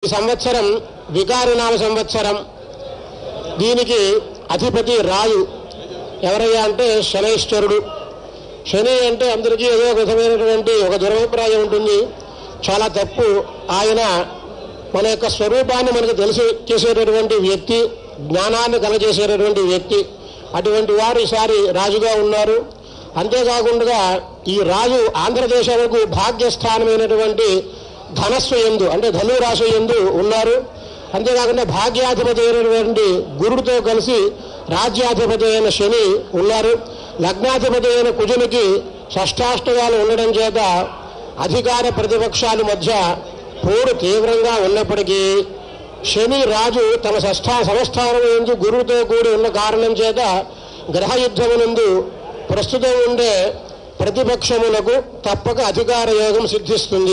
సంవత్సరం వికారినామ సంవత్సరం. దీనికి అధిపతి రాయు. ఎవరయ్యా అంటే శనైశ్వరుడు. శని అంటే అందరికీ ఏదో విధమైనటువంటి ఒక దురభిప్రాయం ఉంటుంది. చాలా తప్పు. ఆయన మన యొక్క స్వరూపాన్ని మనకు తెలిసి చేసేటటువంటి వ్యక్తి, జ్ఞానాన్ని కలగజేసేటటువంటి వ్యక్తి. అటువంటి వారు ఈసారి రాజుగా ఉన్నారు. అంతేకాకుండా ఈ రాజు ఆంధ్రదేశానికి భాగ్యస్థానమైనటువంటి ధనస్సు యందు అంటే ధనురాశి యందు ఉన్నారు. అంతేకాకుండా భాగ్యాధిపతి అయినటువంటి గురుడితో కలిసి రాజ్యాధిపతి అయిన శని ఉన్నారు. లగ్నాధిపతి అయిన కుజునికి షష్టాష్టకాలు ఉండడం చేత అధికార ప్రతిపక్షాల మధ్య పోరు తీవ్రంగా ఉన్నప్పటికీ శని రాజు తన సంస్థానం యందు గురువుతో కూడి ఉన్న కారణం చేత గ్రహయుద్ధమునందు ప్రస్తుతం ఉండే ప్రతిపక్షములకు తప్పక అధికార యోగం సిద్ధిస్తుంది.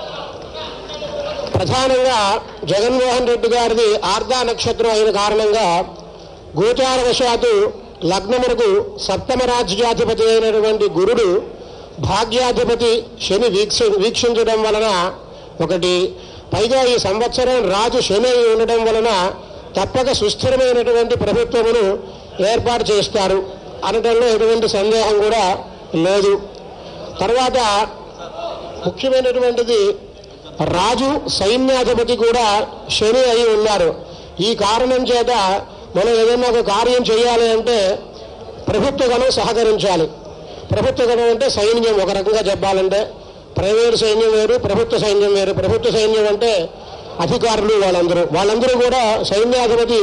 ప్రధానంగా జగన్మోహన్ రెడ్డి గారిది ఆర్ధా నక్షత్రం అయిన కారణంగా గోచారవశాత్తు లగ్నమునకు సప్తమ రాజ్యాధిపతి అయినటువంటి గురుడు భాగ్యాధిపతి శని వీక్షించడం వలన ఒకటి, పైగా ఈ సంవత్సరం రాజు శని ఉండడం వలన తప్పక సుస్థిరమైనటువంటి ప్రభుత్వమును ఏర్పాటు చేస్తారు అనడంలో ఎటువంటి సందేహం కూడా లేదు. తర్వాత ముఖ్యమైనటువంటిది రాజు సైన్యాధిపతి కూడా శని అయి ఉన్నారు. ఈ కారణం చేత మనం ఏదైనా ఒక కార్యం చేయాలి అంటే ప్రభుత్వ గణం సహకరించాలి. ప్రభుత్వ గణం అంటే సైన్యం. ఒక రకంగా చెప్పాలంటే ప్రైవేట్ సైన్యం వేరు, ప్రభుత్వ సైన్యం వేరు. ప్రభుత్వ సైన్యం అంటే అధికారులు, వాళ్ళందరూ కూడా సైన్యాధిపతి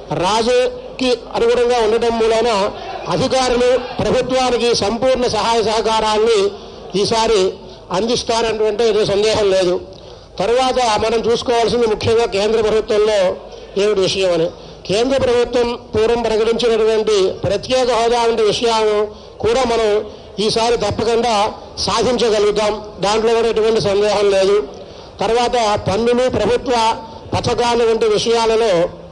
రాజుకి అనుగుణంగా ఉండటం మూలన అధికారులు ప్రభుత్వానికి సంపూర్ణ సహాయ సహకారాన్ని ఈసారి అందిస్తారన్నటువంటి ఏదో సందేహం లేదు. తర్వాత మనం చూసుకోవాల్సింది ముఖ్యంగా కేంద్ర ప్రభుత్వంలో ఏమిటి విషయం అని. కేంద్ర ప్రభుత్వం పూర్వం ప్రకటించినటువంటి ప్రత్యేక హోదా వంటి విషయం కూడా మనం ఈసారి తప్పకుండా సాధించగలుగుతాం. దాంట్లో కూడా ఎటువంటి సందేహం లేదు. తర్వాత పన్నులు, ప్రభుత్వ పథకాలు వంటి విషయాలలో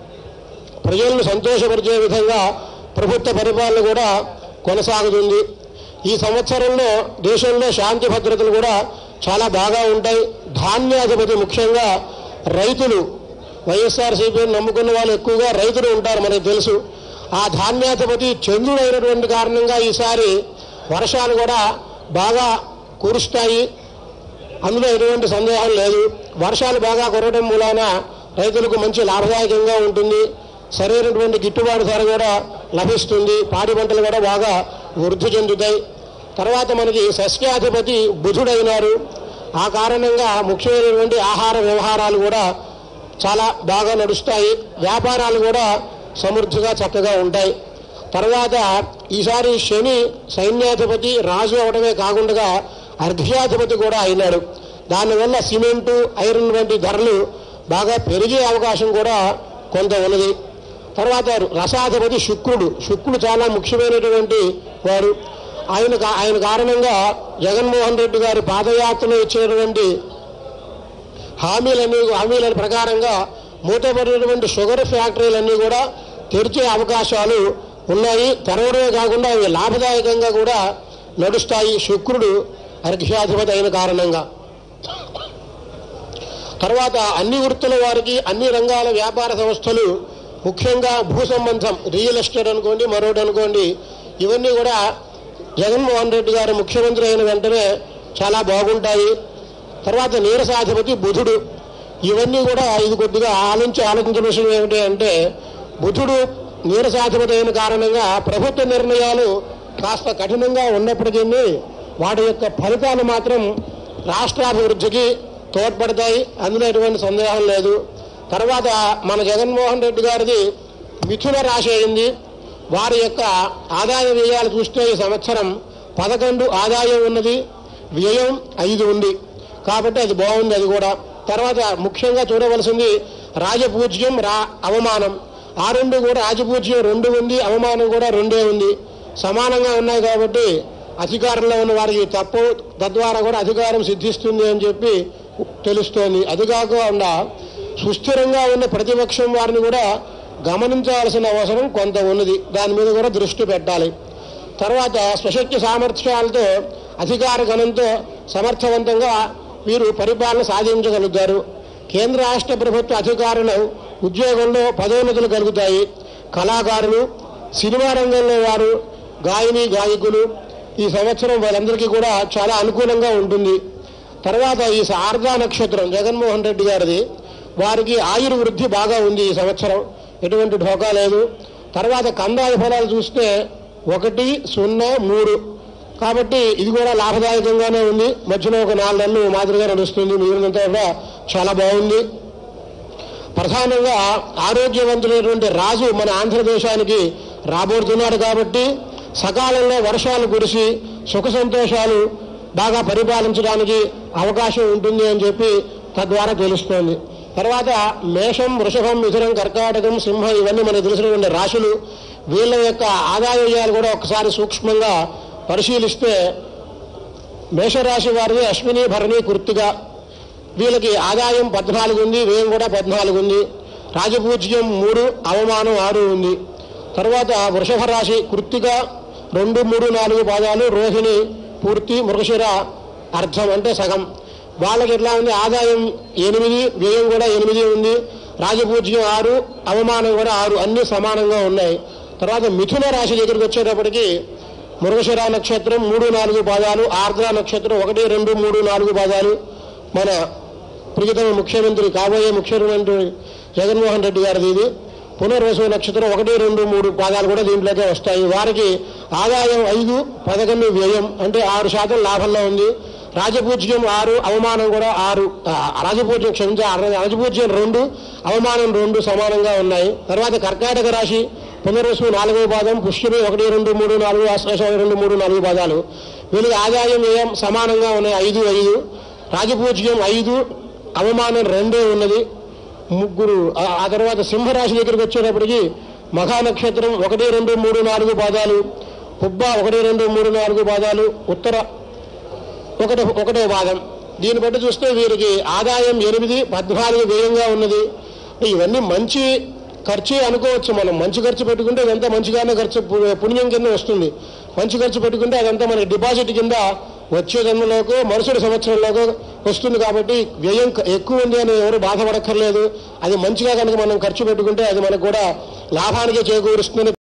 ప్రజలను సంతోషపరిచే విధంగా ప్రభుత్వ పరిపాలన కూడా కొనసాగుతుంది. ఈ సంవత్సరంలో దేశంలో శాంతి భద్రతలు కూడా చాలా బాగా ఉంటాయి. ధాన్యాధిపతి ముఖ్యంగా రైతులు, వైఎస్ఆర్సీపీని నమ్ముకున్న వాళ్ళు ఎక్కువగా రైతులు ఉంటారు, మనకు తెలుసు. ఆ ధాన్యాధిపతి చంద్రుడు అయినటువంటి కారణంగా ఈసారి వర్షాలు కూడా బాగా కురుస్తాయి. అందులో ఎటువంటి సందేహం లేదు. వర్షాలు బాగా కురవడం మూలాన రైతులకు మంచి లాభదాయకంగా ఉంటుంది. సరైనటువంటి గిట్టుబాటు ధర కూడా లభిస్తుంది. పాడి పంటలు కూడా బాగా వృద్ధి చెందుతాయి. తర్వాత మనకి సస్యాధిపతి బుధుడైనారు. ఆ కారణంగా ముఖ్యమైనటువంటి ఆహార వ్యవహారాలు కూడా చాలా బాగా నడుస్తాయి. వ్యాపారాలు కూడా సమృద్ధిగా చక్కగా ఉంటాయి. తర్వాత ఈసారి శని సైన్యాధిపతి రాజు అవడమే కాకుండా అర్ఘ్యాధిపతి కూడా అయినాడు. దానివల్ల సిమెంటు, ఐరన్ వంటి ధరలు బాగా పెరిగే అవకాశం కూడా కొంత ఉన్నది. తర్వాత రసాధిపతి శుక్రుడు చాలా ముఖ్యమైనటువంటి వాడు. ఆయన కారణంగా జగన్మోహన్ రెడ్డి గారి పాదయాత్రలో ఇచ్చినటువంటి హామీల ప్రకారంగా మూతపడినటువంటి షుగర్ ఫ్యాక్టరీలన్నీ కూడా తెరిచే అవకాశాలు ఉన్నాయి. తెరవడమే కాకుండా అవి లాభదాయకంగా కూడా నడుస్తాయి శుక్రుడు అర్ఘ్యాధిపతి అయిన కారణంగా. తర్వాత అన్ని వృత్తుల వారికి, అన్ని రంగాల వ్యాపార సంస్థలు, ముఖ్యంగా భూ సంబంధం, రియల్ ఎస్టేట్ అనుకోండి, మరొకటి అనుకోండి, ఇవన్నీ కూడా జగన్మోహన్ రెడ్డి గారు ముఖ్యమంత్రి అయిన వెంటనే చాలా బాగుంటాయి. తర్వాత నీరసాధిపతి బుధుడు. ఇవన్నీ కూడా ఇది కొద్దిగా ఆలోచించిన విషయం ఏమిటి అంటే బుధుడు నీరసాధిపతి అయిన కారణంగా ప్రభుత్వ నిర్ణయాలు కాస్త కఠినంగా ఉన్నప్పటికీ వాటి యొక్క ఫలితాలు మాత్రం రాష్ట్రాభివృద్ధికి తోడ్పడతాయి. అందులో ఎటువంటి సందేహం లేదు. తర్వాత మన జగన్మోహన్ రెడ్డి గారిది మిథున రాశి అయింది. వారి యొక్క ఆదాయ వ్యయాలు చూస్తే ఈ సంవత్సరం 11 ఆదాయం ఉన్నది, వ్యయం 5 ఉంది. కాబట్టి అది బాగుంది. అది కూడా తర్వాత ముఖ్యంగా చూడవలసింది రాజపూజ్యం, అవమానం. ఆ రెండు కూడా రాజపూజ్యం 2 ఉంది, అవమానం కూడా 2 ఉంది. సమానంగా ఉన్నాయి కాబట్టి అధికారంలో ఉన్న వారికి తద్వారా కూడా అధికారం సిద్ధిస్తుంది అని చెప్పి తెలుస్తోంది. అది కాకుండా సుస్థిరంగా ఉన్న ప్రతిపక్షం వారిని కూడా గమనించాల్సిన అవసరం కొంత ఉన్నది. దాని మీద కూడా దృష్టి పెట్టాలి. తర్వాత స్వశక్తి సామర్థ్యాలతో అధికార గణంతో సమర్థవంతంగా వీరు పరిపాలన సాధించగలుగుతారు. కేంద్ర రాష్ట్ర ప్రభుత్వ అధికారులు ఉద్యోగంలో పదోన్నతులు కలుగుతాయి. కళాకారులు, సినిమా రంగంలో వారు, గాయని గాయకులు ఈ సంవత్సరం వాళ్ళందరికీ కూడా చాలా అనుకూలంగా ఉంటుంది. తర్వాత ఈ ఆర్ద్ర నక్షత్రం జగన్మోహన్ రెడ్డి గారిది, వారికి ఆయుర్వృద్ధి బాగా ఉంది ఈ సంవత్సరం, ఎటువంటి ఢోకా లేదు. తర్వాత కందాయ ఫలాలు చూస్తే 1, 0, 3 కాబట్టి ఇది కూడా లాభదాయకంగానే ఉంది. మధ్యలో ఒక 4 నెలలు మాదిరిగా నడుస్తుంది, మిగిలినంతా కూడా చాలా బాగుంది. ప్రధానంగా ఆరోగ్యవంతులైనటువంటి రాజు మన ఆంధ్రదేశానికి రాబోతున్నాడు కాబట్టి సకాలంలో వర్షాలు కురిసి సుఖ సంతోషాలు బాగా పరిపాలించడానికి అవకాశం ఉంటుంది అని చెప్పి తద్వారా తెలుస్తోంది. తర్వాత మేషం, వృషభం, మిథునం, కర్కాటకం, సింహం ఇవన్నీ మనకు తెలిసినటువంటి రాశులు. వీళ్ళ యొక్క ఆదాయ వ్యయాలు కూడా ఒకసారి సూక్ష్మంగా పరిశీలిస్తే మేషరాశి వారిది అశ్విని, భరణి, కృత్తిక. వీళ్ళకి ఆదాయం 14 ఉంది, వ్యయం కూడా 14 ఉంది. రాజపూజ్యం 3, అవమానం 6 ఉంది. తర్వాత వృషభ రాశి కృత్తిక 2, 3, 4 పాదాలు, రోహిణి పూర్తి, మృగశిర అర్ధం అంటే సగం. వాళ్ళకి ఎట్లా ఉంది? ఆదాయం 8, వ్యయం కూడా 8 ఉంది. రాజపూజ్యం 6, అవమానం కూడా 6, అన్ని సమానంగా ఉన్నాయి. తర్వాత మిథున రాశి దగ్గరికి వచ్చేటప్పటికి మృగశిర నక్షత్రం 3, 4 పాదాలు, ఆర్ద్ర నక్షత్రం 1, 2, 3, 4 పాదాలు. మన ప్రియతమ ముఖ్యమంత్రి, కాబోయే ముఖ్యమంత్రి జగన్మోహన్ రెడ్డి గారిది ఇది. పునర్వసు నక్షత్రం 1, 2, 3 పాదాలు కూడా దీంట్లోకే వస్తాయి. వారికి ఆదాయం 5, 11 వ్యయం అంటే 6% లాభంలో ఉంది. రాజపూజ్యం 6, అవమానం కూడా 6. రాజపూజ్యం 2, అవమానం 2 సమానంగా ఉన్నాయి. తర్వాత కర్కాటక రాశి పునర్వసు 4వ పాదం, పుష్యమి 1, 2, 3, 4, ఆశ్లేష 2, 3, 4 పాదాలు. వీళ్ళకి ఆదాయం వ్యయం సమానంగా ఉన్నాయి, 5, 5. రాజపూజ్యం 5, అవమానం 2 ఉన్నది, 3. ఆ తర్వాత సింహరాశి దగ్గరికి వచ్చేటప్పటికి మఖా నక్షత్రం 1, 2, 3, 4 పాదాలు, పుబ్బ 1, 2, 3, 4 పాదాలు, ఉత్తర 1వ పాదం. దీన్ని బట్టి చూస్తే వీరికి ఆదాయం 8, 14 వ్యయంగా ఉన్నది. ఇవన్నీ మంచి ఖర్చు అనుకోవచ్చు. మనం మంచి ఖర్చు పెట్టుకుంటే ఇదంతా మంచిగానే ఖర్చు, పుణ్యం కింద వస్తుంది. మంచి ఖర్చు పెట్టుకుంటే అదంతా మన డిపాజిట్ కింద వచ్చే జన్మలోకి మరుసటి సంవత్సరంలోకి వస్తుంది. కాబట్టి వ్యయం ఎక్కువ ఉంది అని ఎవరు బాధపడక్కర్లేదు. అది మంచిగా కనుక మనం ఖర్చు పెట్టుకుంటే అది మనకు కూడా లాభానికి చేకూరుస్తుంది.